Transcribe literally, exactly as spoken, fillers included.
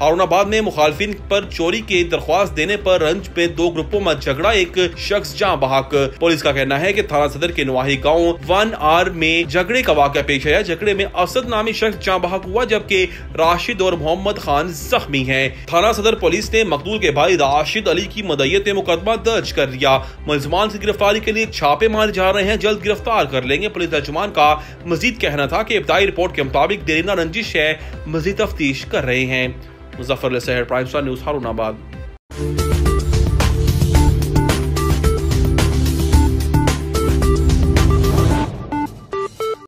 हारूनाबाद में मुखालफिन पर चोरी की दरख्वास्त देने पर रंज पे दो ग्रुपों में झगड़ा, एक शख्स जाँ बहक। पुलिस का कहना है कि थाना सदर के नवाही गांव वन आर में झगड़े का वाक़या पेश आया। झगड़े में असद नामी शख्स जाँ बहक हुआ, जबकि राशिद और मोहम्मद खान जख्मी हैं। थाना सदर पुलिस ने मकतूल के भाई राशिद अली की मदयत में मुकदमा दर्ज कर लिया। मुलजमान की गिरफ्तारी के लिए छापे मारे जा रहे हैं, जल्द गिरफ्तार कर लेंगे। पुलिस तर्जुमान का मजीद कहना था कि इब्तदाई रिपोर्ट के मुताबिक देरीना रंजिश है, मजीद तफ्तीश कर रहे हैं। मुजफ्फर सहर, प्राइम स्टार न्यूज़, हारूनाबाद।